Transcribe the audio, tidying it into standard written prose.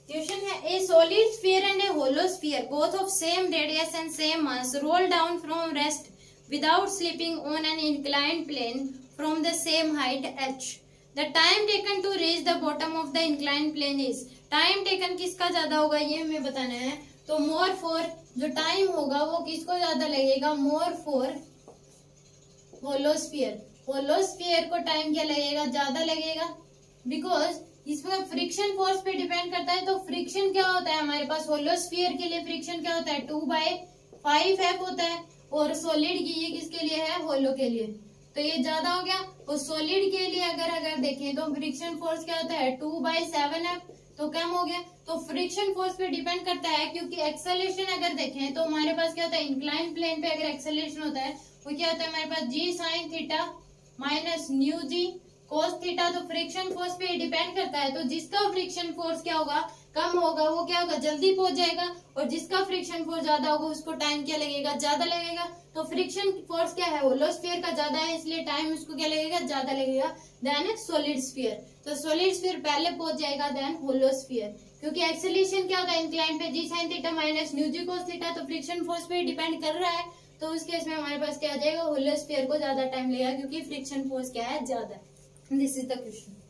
Question है a solid sphere and a hollow sphere both of same radius and same mass roll down from rest without slipping on an inclined plane from the same height h. The time taken to reach the bottom of the inclined plane is. Time taken किसका ज्यादा होगा ये हमें बताना है. तो more for जो time होगा वो किसको ज्यादा लगेगा, more for hollow sphere. Hollow sphere को टाइम क्या लगेगा, ज्यादा लगेगा, बिकॉज इसमें फ्रिक्शन फोर्स पे डिपेंड करता है. तो फ्रिक्शन क्या होता है हमारे पास होलो स्फीयर के लिए, फ्रिक्शन क्या होता है 2/5f होता है. और सॉलिड की ये किसके लिए है, होलो के लिए. तो ये ज्यादा हो गया. और सॉलिड के लिए अगर देखें तो फ्रिक्शन फोर्स क्या होता है 2/7f, तो कम हो गया. तो फ्रिक्शन फोर्स पे डिपेंड करता है, क्योंकि एक्सेलरेशन अगर देखें तो हमारे पास क्या होता है, इंक्लाइन प्लेन पे अगर एक्सेलरेशन होता है वो क्या होता है हमारे पास g sin theta minus mu g cos theta. तो फ्रिक्शन फोर्स पे डिपेंड करता है. तो जिसका फ्रिक्शन फोर्स क्या होगा, कम होगा, वो क्या होगा, जल्दी पहुंच जाएगा. और जिसका फ्रिक्शन फोर्स ज्यादा होगा उसको टाइम क्या लगेगा, ज्यादा लगेगा. तो फ्रिक्शन फोर्स क्या है, होलो स्फीयर का ज्यादा है, इसलिए टाइम उसको क्या लगेगा, ज्यादा लगेगा देन सॉलिड स्फीयर. तो सॉलिड स्फीयर पहले पहुंच जाएगा देन होलो स्फीयर, क्योंकि एक्सेलरेशन क्या होगा इंक्लाइन पे g sin theta minus mu g cos theta. तो फ्रिक्शन फोर्स पे डिपेंड कर रहा है. तो उस केस में हमारे पास क्या आ जाएगा, होलो स्फीयर को ज्यादा टाइम लगेगा, क्योंकि फ्रिक्शन फोर्स क्या है, ज्यादा. This is the question.